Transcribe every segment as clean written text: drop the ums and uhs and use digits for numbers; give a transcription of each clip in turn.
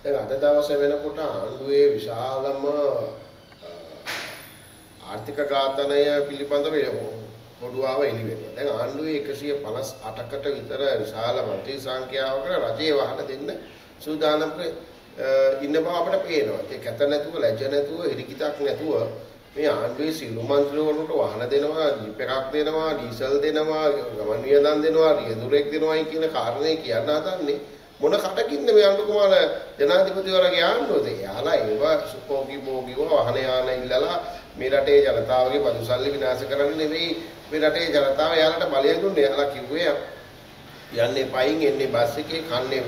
දැන් අද දවසේ වෙනකොට ආණ්ඩුවේ විශාලම ආර්ථික ඝාතනය පිළිබඳව පොඩුවාව එළි වෙනවා. දැන් ආණ්ඩුවේ 158කට විතර විශාල මන්ත්‍රී සංඛ්‍යාවකට රජයේ වහන දෙන්න සූදානම් ඉන්න බව අපිට පේනවා. ඒක කැත නැතුව, ලැජ්ජ නැතුව, හිරිකිතක් නැතුව මේ ආණ්ඩුවේ සියලු මන්ත්‍රීවරුන්ට වහන දෙනවා, ජීප් එකක් දෙනවා, ඩීසල් දෙනවා, ගමන් වියදම් දෙනවා, රියදුරෙක් දෙනවායි කියන කාරණේ කියන්න හදන්නේ මොන කටකින්ද මේ අනුර කුමාර ජනාධිපතිවරයාගේ ආණ්ඩුවද? එයාලා ඒව සුපෝගි භෝගිව වහන යාන ඉල්ලලා මේ රටේ ජනතාවගේ බදු සල්ලි විනාශ කරන්න නෙවෙයි මේ රටේ ජනතාව එයාලට බලය දුන්නේ. එයාලා කිව්වේ යන්නේ පයින් එන්නේ බස් එකේ කන්නේ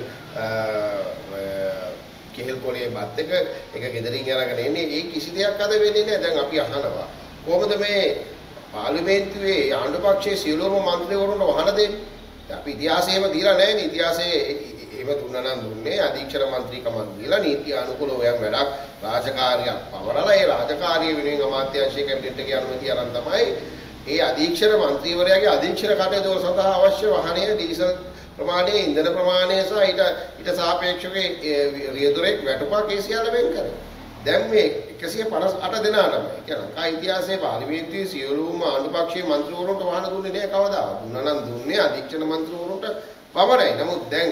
කෙහෙල් පොලේ බත් එක ගෙදරින් අරගෙන එන්නේ. ඒ කිසි දෙයක් අද වෙන්නේ නැහැ. දැන් අපි අහනවා කොහොමද මේ පාර්ලිමේන්තුවේ ආණ්ඩු පක්ෂයේ සියලුම මන්ත්‍රීවරුන්ට වහන දෙන්නේ? අපි ඉතිහාසයේම දීලා නැහැ නේ. ඉතිහාසයේ ඒව දුන්නා නම් දුන්නේ අධීක්ෂණ මන්ත්‍රීකමක් දීලා නීති අනුකූලව යම් වැඩක් රාජකාරියක් පවරලා ඒ රාජකාරිය වෙනුවෙන් අමාත්‍යාංශයේ කැබිනට් එකේ අනුමැතිය අරන් තමයි ඒ අධීක්ෂණ මන්ත්‍රීවරයාගේ අධීක්ෂණ කටයුතු සඳහා අවශ්‍ය වාහනය ඩීසල් ප්‍රමාණය ඉන්ධන ප්‍රමාණය සහ ඊට සාපේක්ෂව රියදුරෙක් වැටුපක් ඒ සියල්ල වෙන් කරේ. දැන් මේ 158 දෙනාටම කියන්නේ ලංකා ඉතිහාසයේ පාර්ලිමේන්තුවේ සියලුම ආණ්ඩු පක්ෂයේ මන්ත්‍රීවරුන්ට වාහන දුන්නේ නැහැ කවදාවත්. දුන්නා නම් දුන්නේ අධීක්ෂණ මන්ත්‍රීවරුන්ට පමණයි. නමුත් දැන්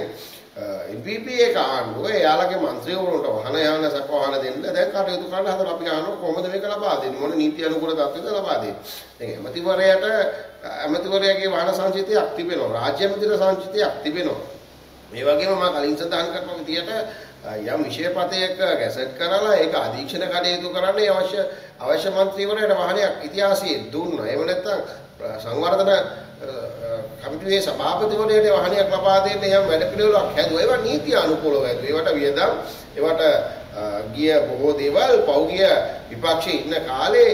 NPP එක ආණ්ඩුව එයාලගේ මන්ත්‍රීවරුන්ට වහන යාන සැප වහන දෙන්න දැන් කටයුතු කරන්න හදන අපි අහනවා කොහොමද මේක ලබා දෙන්නේ? මොන නීති අනුකූල තත්ත්වයකද ලබා දෙන්නේ? දැන් ඇමතිවරයාගේ වාහන සංචිතයක් තිබෙනවා. රාජ්‍ය ඇමතිවර සංචිතයක් තිබෙනවා. මේ වගේම මම කලින් සඳහන් කරපු විදිහට යම් විශේෂපතයක ගැසට් කරලා ඒක අධීක්ෂණ කටයුතු කරන්න අවශ්‍ය මන්ත්‍රීවරයාට වාහනයක් ඉතිහාසයේ දුන්නා. එහෙම නැත්නම් සංවර්ධන කමිටුවේ සභාපතිවරයාට වාහනයක් ලබා දෙන්න යම් වැඩ පිළිවෙලක් හැදුවා. ඒවා නීති අනුකූලව හැදුවා. ඒවට වියදම් ඒවට ගිය බොහෝ දේවල් පෞගිය විපක්ෂයේ ඉන්න කාලේ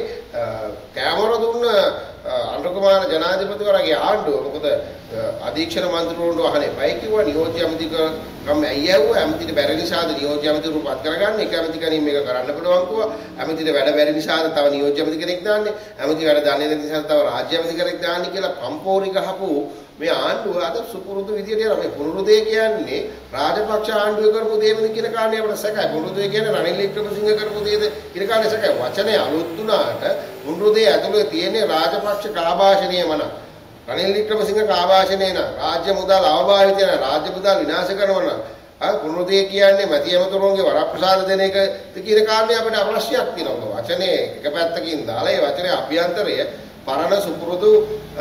කැමර දුන්න අනුර කුමාර ජනාධිපතිවරයාගේ ආණ්ඩුව මොකද අධීක්ෂණ මන්ත්‍රීවරුන්ට වහනේ බයි කිව්වා නියෝජ්‍ය ඇමතිකම් ඇయ్యවුවා ඇමතිට බැරි නිසාද නියෝජ්‍ය ඇමතිවරු පත් කරගන්න එක ඇමති කෙනෙක් මේක කරන්න පුළුවන් කිව්වා ඇමතිට වැඩ බැරි නිසාද තව නියෝජ්‍ය ඇමති කෙනෙක් දාන්නේ ඇමති වැඩ දන්නේ නැති නිසා තව රාජ්‍ය ඇමති කෙනෙක් දාන්නේ කියලා පම්පෝරි ගහපු මේ ආණ්ඩුව අද සුපුරුදු විදියට යනවා මේ පුනරුදේ කියන්නේ රාජපක්ෂ ආණ්ඩුවේ කරපු දේවද කියන කාරණේ අපිට සැකයි පුනරුදේ කියන්නේ රනිල් වික්‍රමසිංහ කරපු දේද කියන කාරණේ සැකයි වචනේ අලුත් වුණාට පුනරුදේ ඇතුළේ තියෙන රාජපක්ෂ කාභාෂණීය මන රනිල් වික්‍රමසිංහ කාභාෂණේ න රාජ්‍ය මුදල් අවභාවිතය න රාජ්‍ය මුදල් විනාශ කරනවා න පුනරුදේ කියන්නේ මැති ඇමතුරුන්ගේ වරප්‍රසාද දෙන එක කියන කාරණේ අපිට අවශ්‍යයක් තියෙනවා වචනේ එක පැත්තකින් දාලා ඒ වචනේ අභ්‍යන්තරය පරණ සුපුරුදු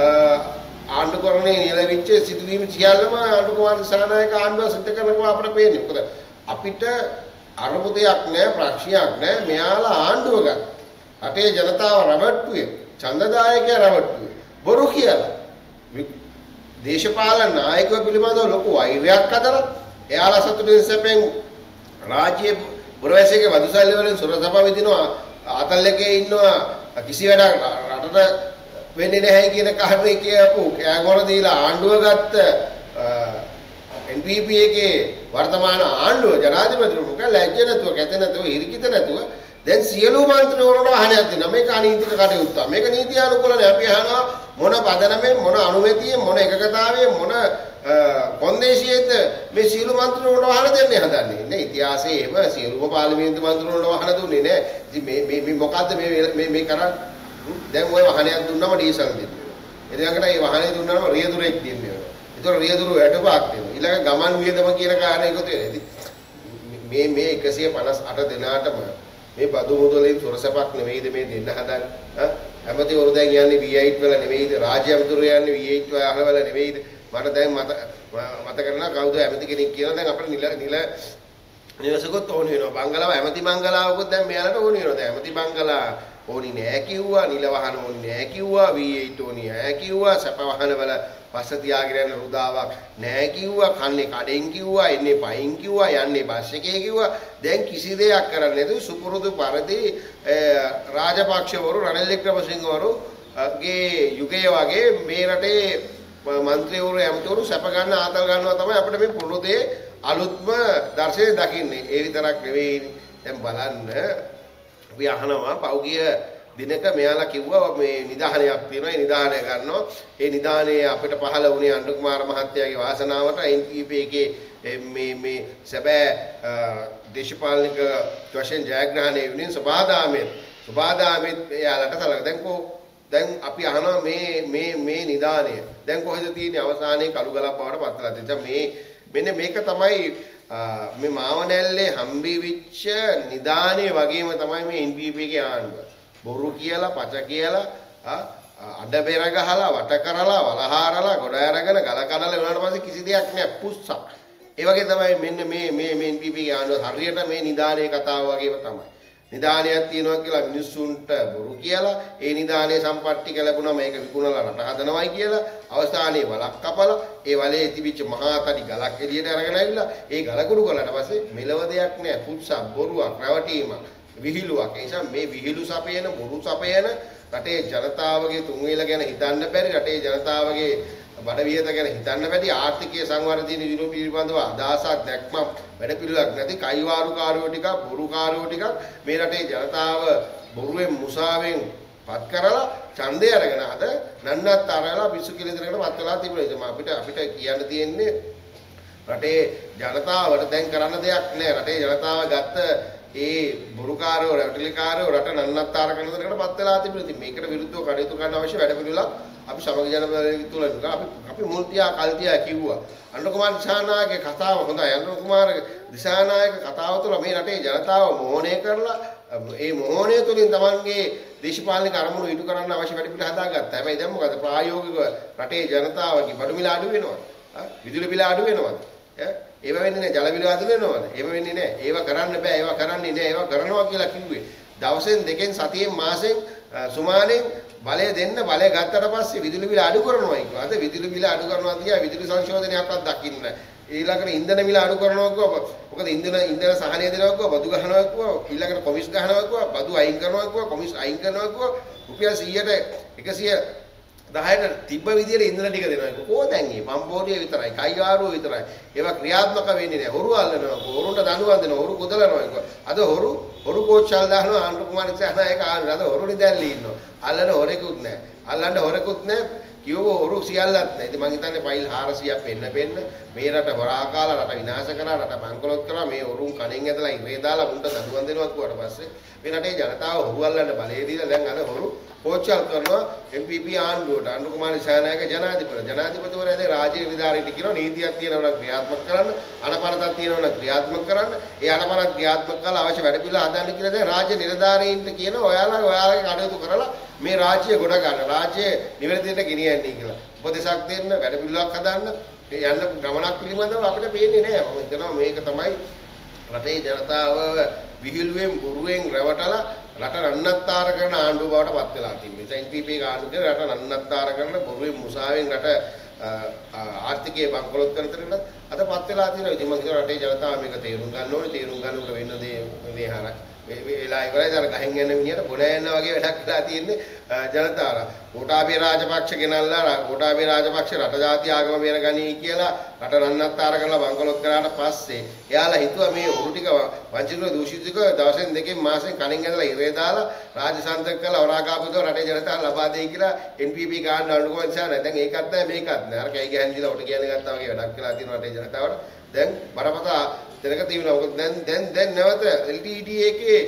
ආණ්ඩුකරණයේ නියැලවිච්ච සිදුවීම් සියල්ලම ආණ්ඩු කුමාර දිසානායක ආණ්ඩුව සිද්ධ කරනවා අපිට පේන්නේ. මොකද අපිට අරුමුදයක් නැහැ ප්‍රශ්නයක් නැහැ මෙයාලා ආණ්ඩුව ගන්න. රටේ ජනතාව රවට්ටුවේ ඡන්දදායකයා රවට්ටුවේ බොරු කියලා. දේශපාලන නායකයෝ පිළිබඳව ලොකු වෛරයක් හදලා එයාලා සතුටින් සැපෙන් රාජ්‍ය පුරවැසියගේ වදුසල්ලි වලින් සුරසපා විදිනවා ආතල් එකේ ඉන්නවා කිසි වැඩක් රටට වෙන්නේ නැහැ කියන කාරණේ කියපු කෑගොර දීලා ආණ්ඩුව ගත්ත NPP එකේ වර්තමාන ආණ්ඩුව ජනාධිපතිතුමා ලැජ්ජ නැතුව කැත නැතුව හිරිකිත නැතුව දැන් සියලු මන්ත්‍රීවරුන්ට අහනයක් දෙනවා මේක අනීතික කටයුත්ත මේක නීති අනුකූලනේ අපි අහනවා මොන පදනමෙන් මොන අනුමැතියෙන් මොන එකකතාවයෙන් මොන කොන්දේසියෙන්ද මේ සියලු මන්ත්‍රීවරුන්ට වහන දෙන්නේ හදන්නේ නේ ඉතිහාසයේ එම සියලුම පාර්ලිමේන්තු මන්ත්‍රීවරුන්ට වහන දුන්නේ නෑ ඉතින් මේ මොකද්ද මේ කරන්නේ දැන් ඔය වාහනයක් දුන්නම ඩීසල් දෙන්න වෙනවා. ඊළඟට ඒ වාහනේ දුන්නාම රියදුරෙක් දෙන්න වෙනවා. ඒතර රියදුරු වැඩපත් වෙනවා. ඊළඟ ගමන් වියදම කියන කාරණේ එකතු වෙනවා. ඉතින් මේ 158 දෙනාටම මේ බදු මුදලින් සොරසපක් නෙවෙයිද මේ දෙන්න හදන්නේ? හැමතිවරු දැන් යන්නේ V8 වල නෙවෙයිද? රාජ්‍ය අමතුරු යන්නේ V8 වල නෙවෙයිද? මට දැන් මතක කරනවා කවුද ඇමති කෙනෙක් කියලා දැන් අපිට නිල නිවසකොත් ඕන වෙනවා. බංගලාව ඇමති බංගලාවකොත් දැන් මෙයාලට ඕන වෙනවා. දැන් ඇමති බංගලා ඕනි නෑ කිව්වා නිල වහන ඕනි නෑ කිව්වා V8 ඕනි නෑ කිව්වා සැප වහන වල පස්ස තියාගෙන යන රුදාවක් නෑ කිව්වා කන්නේ කඩෙන් කිව්වා එන්නේ පයින් කිව්වා යන්නේ බස් එකේ කිව්වා දැන් කිසි දෙයක් කරන්නේ නැතුව සුපුරුදු පරිදි රාජපක්ෂවරු රනිල් වික්‍රමසිංහවරු ගේ යුගයේ වගේ මේ රටේ මන්ත්‍රීවරු ඇමතිවරු සැප ගන්න ආතල් ගන්නවා තමයි අපිට මේ පුරුදේ අලුත්ම දර්ශනය දකින්නේ ඒ විතරක් නෙවෙයි දැන් බලන්න අපි අහනවා පෞගිය දිනක මෙයාලා කිව්වා මේ නිදාහනයක් තියෙනවා ඒ නිදාහනය ගන්නවා ඒ නිදාහනේ අපිට පහළ වුණේ අනුර කුමාර මහත්තයාගේ වාසනාවට NPP එකේ මේ සැබෑ දේශපාලනික වශයෙන් ජයග්‍රහණය වෙනින් සබාදාමේ යාලට සලක දැන් අපි අහනවා මේ නිදානය දැන් කොහෙද තියෙන්නේ අවසානයේ කළු ගලක් බවට පත්ලා තියෙනවා. මෙන්න මේක තමයි මේ මාවනැල්ලේ හම්බෙවිච්ච නිදානය වගේම තමයි මේ NPP එකේ ආණ්ඩුව. බොරු කියලා පච කියලා අඩ බෙර ගහලා වට කරලා වලහාරලා ගොඩ අරගෙන ගල කඩලා වුණාට පස්සේ කිසි දෙයක් නැහැ පුස්සක්. ඒ වගේ තමයි මෙන්න මේ NPP එකේ ආණ්ඩුව හරියට මේ නිදානයේ කතාව වගේම තමයි. නිදානයක් තියෙනවා කියලා මිනිස්සුන්ට බොරු කියලා ඒ නිදානයේ සම්පත්‍ති කළපුණා මේක විකුණලා රට හදනවයි කියලා අවසානයේ වලක් කපලා ඒ වලේ තිබිච්ච මහා තඩි ගලක් එළියට අරගෙන ආවිල්ලා ඒ ගල කුඩු කළාට පස්සේ මෙලව දෙයක් නෑ පුත්සක් බොරුවක් රැවටීමක් විහිළුවක්. ඒ නිසා මේ විහිළු සපයන බොරු සපයන රටේ ජනතාවගේ තුන් වේල ගැන හිතන්න බැරි රටේ ජනතාවගේ බඩ වියත ගැන හිතන්න බැරි ආර්ථිකයේ සංවර්ධන යුරෝපීය පිළිබඳව අදහසක් දැක්මක් වැඩ පිළිවෙලක් නැති කයිවාරුකාරයෝ ටිකක් බොරුකාරයෝ ටිකක් මේ රටේ ජනතාව බොරුවෙන් මුසාවෙන් පත් කරලා ඡන්දය අරගෙන අද නන්නත් අරලා පිස්සු කෙලින්දරකට වත් වෙලා තිබුණා. අපිට කියන්න තියෙන්නේ රටේ ජනතාවට දැන් කරන්න දෙයක් නැහැ. රටේ ජනතාව ගත්ත ඒ බොරුකාරයෝ රැවටිලිකාරයෝ රට නන්නත්තර කරන දෙයකට පත් වෙලා තිබුණා. ඉතින් මේකට විරුද්ධව කටයුතු කරන්න අවශ්‍ය වැඩ පිළිවෙලක් අපි සමග ජන තුල අපි මුල් තියා කල් තියා කිව්වා. අනුර කුමාර දිසානායකගේ කතාව හොඳයි. අනුර කුමාර දිසානායක කතාව තුළ මේ රටේ ජනතාව මොහොනය කරලා ඒ මොහොනය තුළින් තමන්ගේ දේශපාලනික අරමුණු ඉටු කරන්න අවශ්‍ය වැඩ පිළිවෙල හදාගත්තා. හැබැයි දැන් මොකද ප්‍රායෝගිකව රටේ ජනතාවගේ බඩු මිල අඩු වෙනවද? විදුලි බිල අඩු වෙනවද? ඒව වෙන්නේ නැහැ. ජල බිල අඩු වෙනවද? ඒව වෙන්නේ නැහැ. ඒව කරන්න බෑ. ඒව කරන්නේ නැහැ. ඒව කරනවා කියලා කිව්වේ. දවසෙන් දෙකෙන් සතියෙන් මාසෙන් සුමානෙන් බලය දෙන්න බලය ගත්තට පස්සේ විදුලි බිල අඩු කරනවා කියනවා. අද විදුලි බිල අඩු කරනවා තියා විදුලි සංශෝධනයක්වත් දකින්න නැහැ. ඊළඟට ඉන්ධන මිල අඩු කරනවා කිව්වා. මොකද ඉන්ධන සහනය දෙනවා කිව්වා, බදු ගහනවා කිව්වා, ඊළඟට කොමිස් ගහනවා කිව්වා, බදු අයින් කරනවා කිව්වා, කොමිස් අයින් කරනවා කිව්වා. රුපියල් 100ට 110ට තිබ්බ විදියට ඉන්ධන ටික දෙනවා. කොහොමද දැන් මේ පම්පෝරිය විතරයි, කයිවාරුව විතරයි. ඒවා ක්‍රියාත්මක වෙන්නේ නැහැ. හොරු අල්ලනවා, හොරුන්ට දඬුවම් දෙනවා, හොරු කොදලනවා කිව්වා. අද හොරු කෝච්චල් දානවා ආනන්ද කුමාර දිසානායක ආනන්ද. අද හොරු නිදැල්ලි ඉන්නවා. අල්ලන හොරෙකුත් නැහැ. අල්ලන්න හොරෙකුත් නැහැ. කිව්ව හොරු සියල්ලත් නැහැ. ඉතින් මං හිතන්නේ ෆයිල් 400ක් පෙන්න මේ රට හොරා කාලා රට විනාශ කරා රට බංකොලොත් කරා මේ හොරුන් කණෙන් ඇදලා ඉරේ දාලා උන්ට දඬුවම් දෙනවා කිව්වට පස්සේ මේ රටේ ජනතාව හොරු අල්ලන්න බලය දීලා දැන් අද හොරු කෝච්චල් කරනවා MPP ආණ්ඩුවට. අනුර කුමාර දිසානායක ජනාධිපතිවරයා දැන් රාජ්‍ය නිලධාරීන්ට කියනවා නීතියක් තියෙනවා නම් ක්‍රියාත්මක කරන්න, අනපනතක් තියෙනවා නම් ක්‍රියාත්මක කරන්න. ඒ අනපනත් ක්‍රියාත්මක කරලා අවශ්‍ය වැඩ පිළිවෙල හදන්න කියලා දැන් රාජ්‍ය නිලධාරීන්ට කියනවා ඔයාලගේ කටයුතු කරලා මේ රාජ්‍ය ගොඩ ගන්න. රාජ්‍ය නිවැරදිවට ගෙනියන්නේ කියලා. උපදේශක් දෙන්න, වැඩ පිළිවෙලක් හදන්න, යන්න ගමනක් පිළිබඳව අපිට පේන්නේ නැහැ. මම හිතනවා මේක තමයි රටේ ජනතාව විහිළුවෙන් බොරුවෙන් රැවටලා රට නන්නත්තර කරන ආණ්ඩුව බවට පත් වෙලා තිබෙනවා. NPP එක ආණ්ඩුවේ රට නන්නත්තර කරන බොරුවෙන් මුසාවෙන් රට ආර්ථිකයේ බංකොලොත් කරන තරකට අදපත් වෙලා තියෙනවා. ඉතින් මම හිතනවා රටේ ජනතාව මේක තේරුම් ගන්න ඕනේ. තේරුම් ගන්නකොට වෙන දේ හරයි. වෙලා ඉවරයි. අර ගහෙන් යන මිනිහට ගොඩ යන වගේ වැඩක් වෙලා තියෙන්නේ ජනතාවලා. ගෝඨාභය රාජපක්ෂ ගෙනල්ලා ගෝඨාභය රාජපක්ෂ රට ජාති ආගම බේරගනී කියලා රට නන්නත්තර කරලා බංකොලොත් කරාට පස්සේ එයාලා හිතුවා මේ උරු ටික වංචනික දූෂිතක දවසෙන් දෙකෙන් මාසෙන් කණින් ඇදලා ඉරේ දාලා රාජ්‍ය සන්තක කරලා වරාකාපුතෝ රටේ ජනතාව ලබා දෙයි කියලා NPP ගාන්න අනුකම්පාව නිසා නැහැ. දැන් ඒකත් නැහැ මේකත් නැහැ. අර කැයි ගහන් දීලා උට කියන ගත්තා වගේ වැඩක් වෙලා තියෙනවා රටේ ජනතාවට. දැන් බරපතල දෙනක තියෙනවා. මොකද දැන් නැවත LTTE එකේ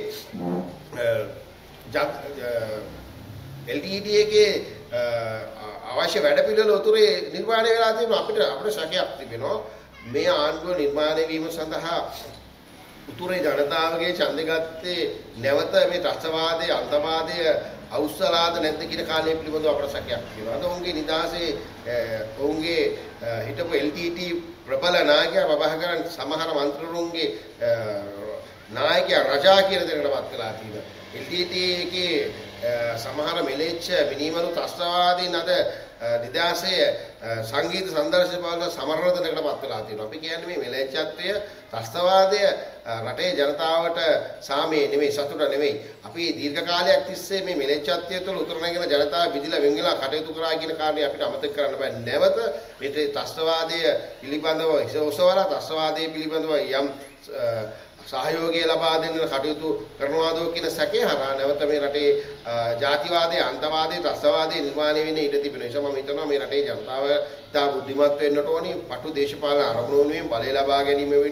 LTTE එකේ අවශ්‍ය වැඩ පිළිවෙල උතුරේ නිර්මාණය වෙලා තියෙනවා. අපිට ශක්තියක් තිබෙනවා මේ ආණ්ඩුව නිර්මාණය වීම සඳහා උතුරේ ජනතාවගේ ඡන්දය ගත්තේ නැවත මේ ත්‍රස්තවාදයේ අන්තවාදයේ අවුස්සලාද නැද්ද කියන කාලය පිළිබඳව අපට ශක්තියක් තියෙනවා. අද ඔවුන්ගේ නිදාසේ ඔවුන්ගේ හිටපු LTTE ප්‍රබල නායකයා ප්‍රභාකරන් සමහර මන්ත්‍රීවරුන්ගේ නායකයා රජා කියන දෙයකටපත් වෙලා තියෙනවා. LTTE එකේ සමහර මෙලෙච්ච මිනිමරු ත්‍රස්තවාදීන් අද නිදාසේ සංගීත සංදර්ශන පාවල සමරන දෙයකටපත් වෙලා තියෙනවා. අපි කියන්නේ මේ මෙලෙච්චත්වය ත්‍රස්තවාදය රටේ ජනතාවට සාමයේ නෙමෙයි සතුට නෙමෙයි. අපි දීර්ඝ කාලයක් තිස්සේ මේ මෙලෙච්චත්වය තුළ උතුර නැගෙන ජනතාව විදිලා වෙන් වෙලා කටයුතු කරා කියන කාරණේ අපිට අමතක කරන්න බෑ. නැවත මේ ත්‍රස්තවාදය පිළිබඳව ඔසවලා ත්‍රස්තවාදයේ පිළිබඳව යම් සහයෝගය ලබා දෙන්න කටයුතු කරනවාදෝ කියන සැකේ හරහා නැවත මේ රටේ ජාතිවාදයේ අන්තවාදයේ ත්‍රස්තවාදයේ නිර්මාණය වෙන්න ඉඩ තිබෙනවා. ඒ නිසා මම හිතනවා මේ රටේ ජනතාව ඉතා බුද්ධිමත් වෙන්නට ඕනි. පටු දේශපාලන අරමුණු වෙනුවෙන් බලය ලබා ගැනීම වෙනුවෙන්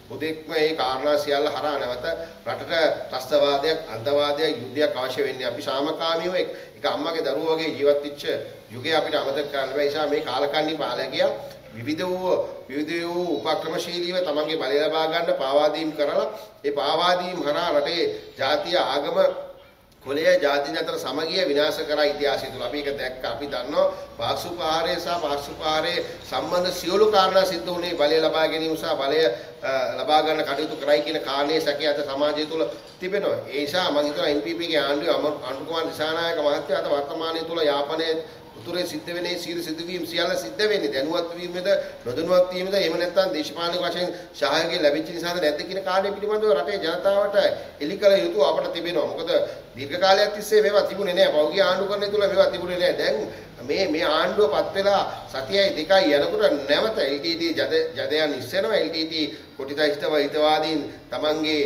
හුදෙක්ම මේ කාරණා සියල්ල හරහා නැවත රටට ත්‍රස්තවාදයක්, අන්තවාදයක්, යුද්ධයක් අවශ්‍ය වෙන්නේ. අපි සාමකාමීව එක අම්මගේ දරුවෝ වගේ ජීවත් වෙච්ච යුගයේ අපිට අමතක කරන්න බෑ. ඒ නිසා මේ කාලකන්ණි පාලකයා විවිධ වූ උපක්‍රමශීලීව තමන්ගේ බලය ලබා ගන්න පාවාදීම් කරලා ඒ පාවාදීම් හරහා රටේ ජාතිය ආගම කොලය ජාතින් අතර සමගිය විනාශ කරා ඉතිහාසය තුල. අපි ඒක දැක්ක. අපි දන්නවා පාක්ෂුපාරය සහ පාක්ෂුපාරයේ සම්බන්ධ සියලු කාරණා සිද්ධ වුණේ බලය ලබා ගැනීම සහ බලය ලබා ගන්න කටයුතු කරයි කියන කාරණේ සැකය අද සමාජය තුල තිබෙනවා. ඒ නිසා මම හිතනවා NPP ගේ ආණ්ඩුවේ අනුර කුමාර දිසානායක මහත්තයා අද වර්තමානයේ තුල යාපනයේ උතුරේ සිද්ධ වෙන්නේ සිදුවීම් සියල්ල සිද්ධ වෙන්නේ දැනුවත් වීමද නොදැනුවත් වීමද එහෙම නැත්නම් දේශපාලනික වශයෙන් සහායකය ලැබිච්ච නිසාද නැද්ද කියන කාරණේ පිළිබඳව රටේ ජනතාවට එලි කළ යුතු අපට තිබෙනවා. මොකද දීර්ඝ කාලයක් තිස්සේ මේවා තිබුණේ නැහැ. පෞද්ගලික ආණ්ඩුකරණය තුල මේවා තිබුණේ නැහැ. දැන් මේ ආණ්ඩුවපත් වෙලා සතියයි දෙකයි යනකොට නැවත LTT ජදයන් ඉස්සෙනවා. LTT කොටිතයිස්තව හිතවාදීන් තමන්ගේ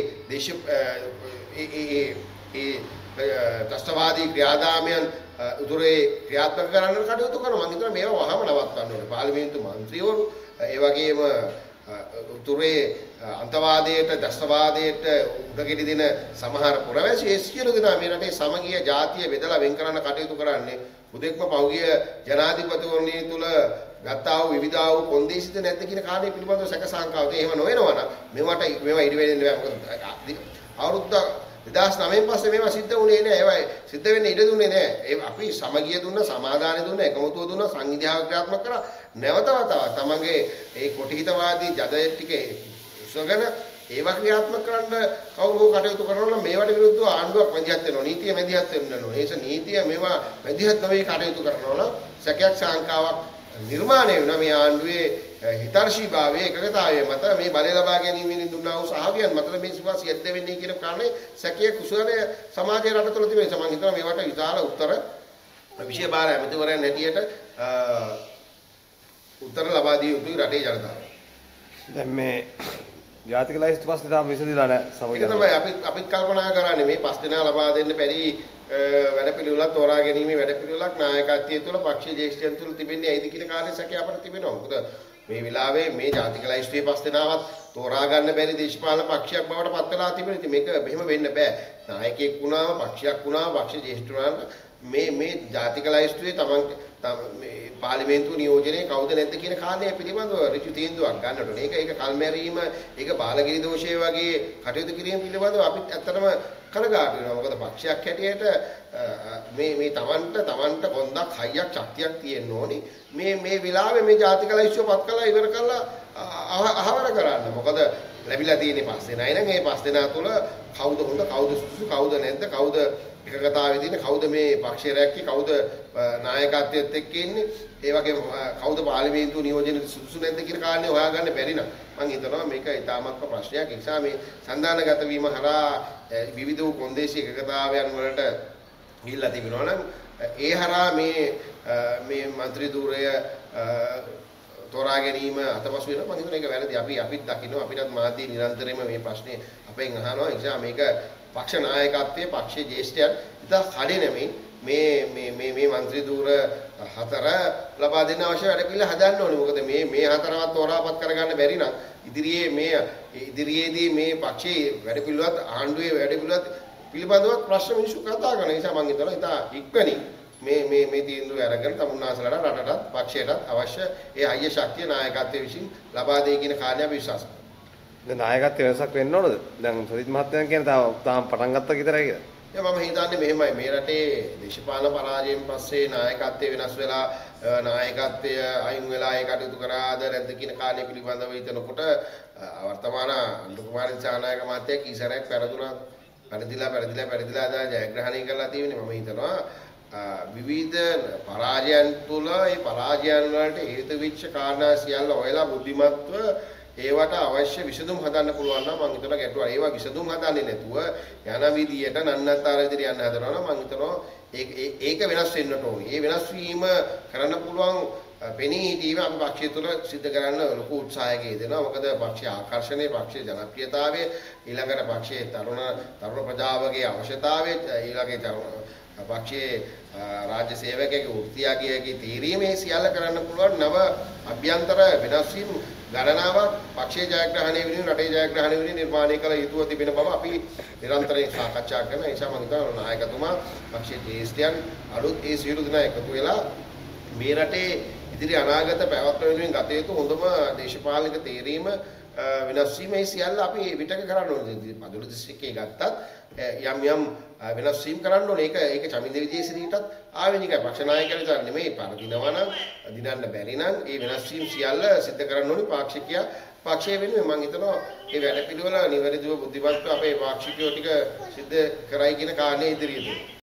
ත්‍රස්තවාදී ක්‍රියාදාමයන් උතුරේ ක්‍රියාත්මක කරන්න කටයුතු කරනවා. මම හිතනවා මේවා වහම නවත්තන්න ඕනේ. පාර්ලිමේන්තු මන්ත්‍රීවරු ඒ වගේම උතුරේ අන්තවාදයට, ත්‍රස්තවාදයට උඩගෙඩි දෙන සමහර පුරවැසි ඒ සියලු දෙනා මේ රටේ සමගිය ජාතිය බෙදලා වෙන් කරන්න කටයුතු කරන්නේ උදෙක්ම පෞද්ගලික ජනාධිපතිවරණය තුල ගත්තා වූ විවිධ වූ කොන්දේසිත නැද්ද කියන කාරණේ පිළිබඳව සැක සංකාවද එහෙම නොවෙනවා නම් මේවා ඉඩ වෙන්නේ නැහැ. මොකද අවුරුද්ද 2009 පස්සේ මේවා සිද්ධ වුණේ නැහැ. ඒවා සිද්ධ වෙන්න ඉඩ දුන්නේ නැහැ. ඒ අපි සමගිය දුන්න, සමාදානෙ දුන්න, එකමුතුව දුන්න, සංවිධානය ක්‍රියාත්මක කරා. නැවත වතාවක් තමන්ගේ ඒ කොටිහිතවාදී ජදය ටික උසගෙන ඒවා ක්‍රියාත්මක කරන්න කවුරු කටයුතු කරනවා නම් මේවට විරුද්ධව ආණ්ඩුවක් මැදිහත් වෙනවා. නීතිය මැදිහත් වෙන්න ඕනේ. ඒ නිසා නීතිය මේවා මැදිහත් නොවේ කටයුතු කරනවා නම් සැකයක් සංකාවක් නිර්මාණය වෙනවා. මේ ආණ්ඩුවේ හිතර්ශීභාවයේ එකගතාවයේ මත මේ බලය ලබා ගැනීමෙන් දුන්නා වූ සහායයන් මත මේ සිවාසි යද්ද වෙන්නේ කියන කාරණේ සැකයේ කුසලයේ සමාජයේ රට තුළ තිබෙන නිසා මම හිතනවා මේවට විශාල උත්තර විශේෂ බාර ඇමතිවරයන් හැටියට උත්තර ලබා දිය යුතුයි රටේ ජනතාව. දැන් මේ ජාතික ලයිස්ට් පස්සේ තාම විසඳිලා නැහැ සමගිය. ඒක තමයි අපිත් කල්පනා කරන්නේ මේ 5 දෙනා ලබා දෙන්න බැරි වැඩපිළිවෙලක් තෝරා ගැනීමේ වැඩපිළිවෙලක් නායකත්වයේ තුල පක්ෂීය ජේෂ්ඨයන් තුල තිබෙන්නේ ඇයිද කියන කාරණේ සැකය අපට තිබෙනවා. මොකද මේ වෙලාවේ මේ ජාතික ලයිස්ට්ුවේ 5 දෙනාවත් තෝරා ගන්න බැරි දේශපාලන පක්ෂයක් බවට පත් වෙලා තිබෙනවා. ඉතින් මේක මෙහෙම වෙන්න බෑ. නායකයෙක් වුණාම පක්ෂයක් වුණාම පක්ෂ ජේෂ්ඨ වුණාම මේ ජාතික ලයිස්ට්ුවේ මේ පාර්ලිමේන්තු නියෝජනයේ කවුද නැද්ද කියන කාරණය පිළිබඳව ඍජු තීන්දුවක් ගන්නට ඕනේ. ඒක කල්මැරීම, ඒක බාලගිරි දෝෂය වගේ කටයුතු කිරීම පිළිබඳව අපිත් ඇත්තටම කනගාටු වෙනවා. මොකද පක්ෂයක් හැටියට මේ තමන්ට කොන්දක් හයියක් ශක්තියක් තියෙන්න ඕනේ. මේ වෙලාවේ මේ ජාතික ලයිස්ට්ුව පත් කළා ඉවර කළා අහවර කරන්න. මොකද ලැබිලා තියෙන්නේ 5 දෙනා. එහෙනම් මේ 5 දෙනා තුල කවුද හොඳ, කවුද සුසු, කවුද නැද්ද, කවුද එකගතාවේ තියෙන, කවුද මේ පක්ෂය රැක්කේ, කවුද නායකත්වයේත් එක්ක ඉන්නේ, ඒ වගේම කවුද පාර්ලිමේන්තු නියෝජනයේ සුසු නැද්ද කියන කාරණේ හොයාගන්න බැරි නම් මම හිතනවා මේක ඉතාමත්ම ප්‍රශ්නයක්. ඒ නිසා මේ සංධානගත වීම හරහා විවිධ වූ කොන්දේසි එකගතාවයන් වලට ගිහිල්ලා තිබෙනවා නම් ඒ හරහා මේ മന്ത്രി ධූරය තෝරා ගැනීම අතපසු වෙනවා. මම හිතනවා ඒක වැරදි. අපිත් දකිනවා, අපිටත් මාධ්‍ය නිරන්තරයෙන්ම මේ ප්‍රශ්නේ අපෙන් අහනවා. ඒ නිසා මේක පක්ෂ නායකත්වයේ පක්ෂයේ ජේෂ්ඨයන් ඉතා කඩිනමින් මේ මන්ත්‍රී ධූර 4 ලබා දෙන්න අවශ්‍ය වැඩ පිළිවෙල හදන්න ඕනේ. මොකද මේ 4වත් තෝරාපත් කරගන්න බැරි නම් ඉදිරියේදී මේ පක්ෂයේ වැඩ පිළිවෙලත් ආණ්ඩුවේ වැඩ පිළිබඳව ප්‍රශ්න මිනිස්සු කතා කරන නිසා මම හිතනවා ඉතා ඉක්මනින් මේ තීන්දුව අරගෙන තමුන්නාසලට රටටත් පක්ෂයටත් අවශ්‍ය ඒ අයිය ශක්තිය නායකත්වයේ විසින් ලබා දෙයි කියන කාරණය අපි විශ්වාස කරනවා. දැන් නායකත්වයේ වෙනසක් වෙන්න ඕනද? දැන් සජිත් මහත්තයා කියන්නේ තාම පටන් ගත්තා විතරයි කියලා. මම හිතන්නේ මෙහෙමයි. මේ රටේ දේශපාලන පරාජයෙන් පස්සේ නායකත්වයේ වෙනස් වෙලා නායකත්වය අයින් වෙලා ඒ කටයුතු කරාද නැද්ද කියන කාර්ය පිළිබඳව හිතනකොට වර්තමාන අනුර කුමාර දිසානායක මහත්තයා කීසරයක් පෙරදිලා දැන් ජයග්‍රහණය කරලා තියෙන්නේ. මම හිතනවා විවිධ පරාජයන් තුළ ඒ පරාජයන් වලට හේතු වෙච්ච කාරණා සියල්ල හොයලා බුද්ධිමත්ව ඒවට අවශ්‍ය විසඳුම් හදන්න පුළුවන් නම් මම හිතනවා ගැටුවා. ඒවා විසඳුම් හදන්නේ නැතුව යන විදියට නන්නත්තර විදියට යන්න හදනවා නම් මම හිතනවා ඒක වෙනස් වෙන්නට ඕනේ. ඒ වෙනස් වීම කරන්න පුළුවන් පෙනී හිටීම අපි පක්ෂය තුළ සිද්ධ කරන්න ලොකු උත්සාහයක යෙදෙනවා. මොකද පක්ෂයේ ආකර්ෂණය, පක්ෂයේ ජනප්‍රියතාවය, ඊළඟට පක්ෂයේ තරුණ ප්‍රජාවගේ අවශ්‍යතාවය, ඊළඟට පක්ෂයේ රාජ්‍ය සේවකයෙකුගේ වෘත්තියාගේ තීරීමේ සියල්ල කරන්න පුළුවන් නව අභ්‍යන්තර වෙනස් වීම ගණනාවක් පක්ෂයේ ජයග්‍රහණය වෙනුවෙන් රටේ ජයග්‍රහණය වෙනුවෙන් නිර්මාණය කළ යුතුව තිබෙන බව අපි නිරන්තරයෙන් සාකච්ඡා කරන නිසා මම හිතනවා නායකතුමා පක්ෂයේ ජ්‍යෙෂ්ඨයන් අලුත් ඒ සියලු දෙනා එකතු වෙලා මේ රටේ ඉදිරි අනාගත පැවැත්ම වෙනුවෙන් ගත යුතු හොඳම දේශපාලනික තීරීම වෙනස් වීමේ සියල්ල අපි විතක කරන්න ඕනේ. මදුරු දිස්ත්‍රික්කයේ ගත්තත් යම් වෙනස් වීම කරන්න ඕනේ. ඒක චමින්ද විජේසිරියටත් ආවෙනිකයි. පක්ෂ නායකයන් විතර නෙමෙයි. පරදිනවා නම් දිනන්න බැරි නම් ඒ වෙනස් වීම සියල්ල සිද්ධ කරන්න ඕනේ පාක්ෂිකයා. පක්ෂය වෙනුවෙන් මම හිතනවා මේ වැඩ පිළිවෙල නිවැරදිව බුද්ධිමත්ව අපේ පාක්ෂිකයෝ ටික සිද්ධ කරයි කියන කාරණේ ඉදිරියට.